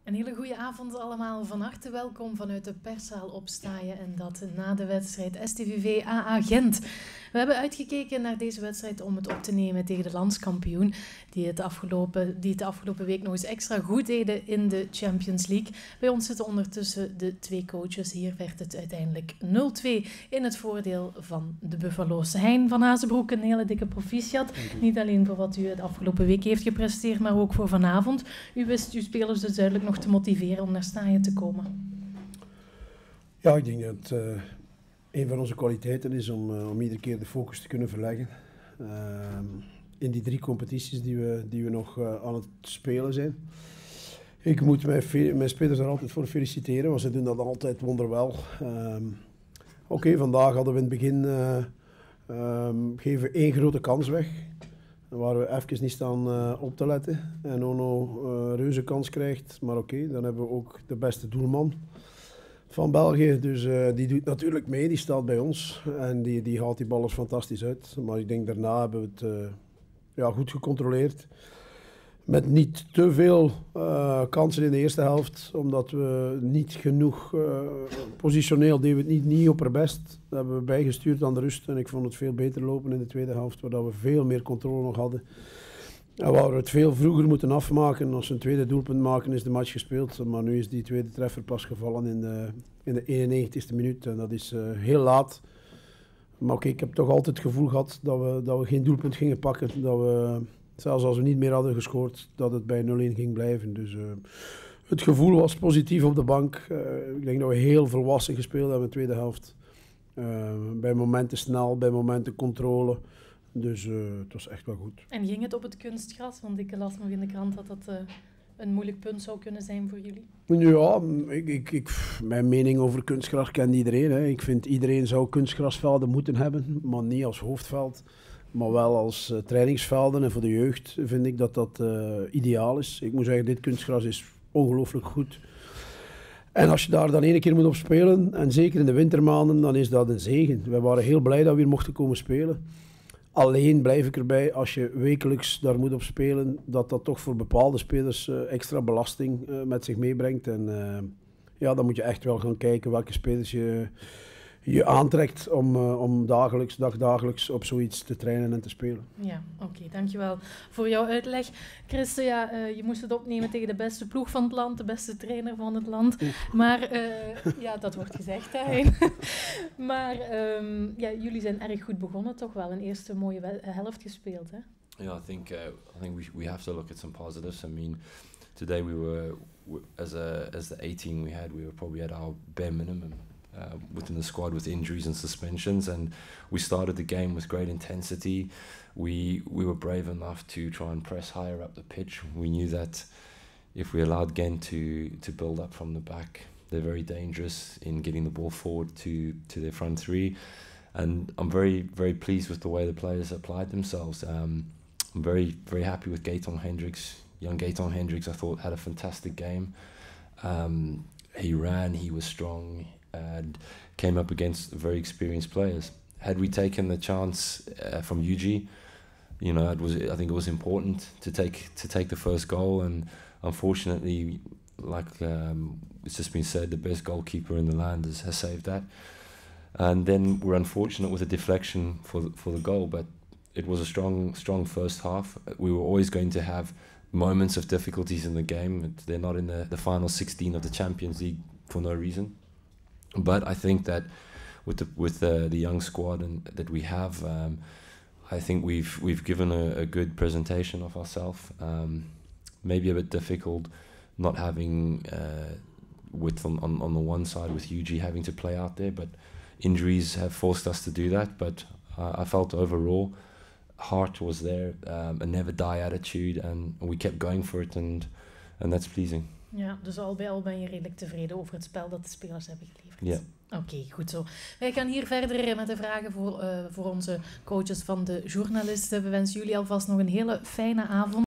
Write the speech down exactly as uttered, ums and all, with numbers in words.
Een hele goede avond allemaal. Van harte welkom vanuit de perszaal op Staaien en dat na de wedstrijd S T V V A A Gent. We hebben uitgekeken naar deze wedstrijd om het op te nemen tegen de landskampioen die het afgelopen, die het de afgelopen week nog eens extra goed deden in de Champions League. Bij ons zitten ondertussen de twee coaches. Hier werd het uiteindelijk nul twee in het voordeel van de Buffalo's. Hein van Hazenbroek, een hele dikke proficiat. Niet alleen voor wat u de afgelopen week heeft gepresteerd, maar ook voor vanavond. U wist uw spelers dus duidelijk nog te motiveren om naar Staaien te komen. Ja, ik denk dat uh, een van onze kwaliteiten is om, uh, om iedere keer de focus te kunnen verleggen. Uh, in die drie competities die we, die we nog uh, aan het spelen zijn. Ik moet mijn, mijn spelers daar altijd voor feliciteren, want ze doen dat altijd wonderwel. Uh, Oké, okay, vandaag hadden we in het begin uh, um, geven één grote kans weg. Waar we even niet staan uh, op te letten. En Ono uh, reuze kans krijgt. Maar oké, okay, dan hebben we ook de beste doelman van België. Dus uh, die doet natuurlijk mee, die staat bij ons. En die, die haalt die ballers fantastisch uit. Maar ik denk daarna hebben we het uh, ja, goed gecontroleerd. Met niet te veel uh, kansen in de eerste helft. Omdat we niet genoeg uh, positioneel deden we het niet, niet op haar best. Dat hebben we bijgestuurd aan de rust. En ik vond het veel beter lopen in de tweede helft. Waar we veel meer controle nog hadden. En waar we het veel vroeger moeten afmaken. Als we een tweede doelpunt maken is de match gespeeld. Maar nu is die tweede treffer pas gevallen in de, in de eenennegentigste minuut. En dat is uh, heel laat. Maar oké, okay, ik heb toch altijd het gevoel gehad dat we, dat we geen doelpunt gingen pakken. Dat we... Zelfs als we niet meer hadden gescoord, dat het bij nul-een ging blijven. Dus uh, het gevoel was positief op de bank. Uh, ik denk dat we heel volwassen gespeeld hebben in de tweede helft. Uh, bij momenten snel, bij momenten controle. Dus uh, het was echt wel goed. En ging het op het kunstgras? Want ik las nog in de krant dat dat uh, een moeilijk punt zou kunnen zijn voor jullie. Ja, ik, ik, ik, mijn mening over kunstgras kent iedereen. Hè. Ik vind iedereen zou kunstgrasvelden moeten hebben, maar niet als hoofdveld. Maar wel als uh, trainingsvelden en voor de jeugd vind ik dat dat uh, ideaal is. Ik moet zeggen, dit kunstgras is ongelooflijk goed. En als je daar dan één keer moet op spelen, en zeker in de wintermaanden, dan is dat een zegen. We waren heel blij dat we hier mochten komen spelen. Alleen blijf ik erbij, als je wekelijks daar moet op spelen, dat dat toch voor bepaalde spelers uh, extra belasting uh, met zich meebrengt. En uh, ja, dan moet je echt wel gaan kijken welke spelers je... je aantrekt om, uh, om dagelijks, dagdagelijks op zoiets te trainen en te spelen. Ja, oké, okay, dankjewel voor jouw uitleg. Chris, ja, uh, je moest het opnemen tegen de beste ploeg van het land, de beste trainer van het land. Oef. Maar, uh, ja, dat wordt gezegd, hè. Maar um, ja, jullie zijn erg goed begonnen, toch wel. Een eerste mooie helft gespeeld, hè? Yeah, I think, uh, I think we, we have to look at some positives. I mean, today we were, we, as, a, as the A team we had, we were probably at our bare minimum. Uh, within the squad with injuries and suspensions, and we started the game with great intensity. We we were brave enough to try and press higher up the pitch. We knew that if we allowed Gent to to build up from the back, they're very dangerous in getting the ball forward to to their front three. And I'm very very pleased with the way the players applied themselves. Um, I'm very very happy with Gaetan Hendricks. Young Gaetan Hendricks, I thought, had a fantastic game. Um, he ran, he was strong, and came up against very experienced players. Had we taken the chance uh, from U G, you know, it was I think it was important to take to take the first goal, and unfortunately, like um, it's just been said, the best goalkeeper in the land has, has saved that. And then we're unfortunate with a deflection for the, for the goal, but it was a strong strong first half. We were always going to have moments of difficulties in the game. They're not in the, the final sixteen of the Champions League for no reason. But I think that with the with the, the young squad and that we have, um, I think we've we've given a, a good presentation of ourselves. Um, maybe a bit difficult, not having uh, width on, on on the one side with U G having to play out there, but injuries have forced us to do that. But uh, I felt overall, heart was there, um, a never die attitude, and we kept going for it, and and that's pleasing. Ja, dus al bij al ben je redelijk tevreden over het spel dat de spelers hebben geleverd. Ja. Oké, okay, goed zo. Wij gaan hier verder met de vragen voor, uh, voor onze coaches van de journalisten. We wensen jullie alvast nog een hele fijne avond.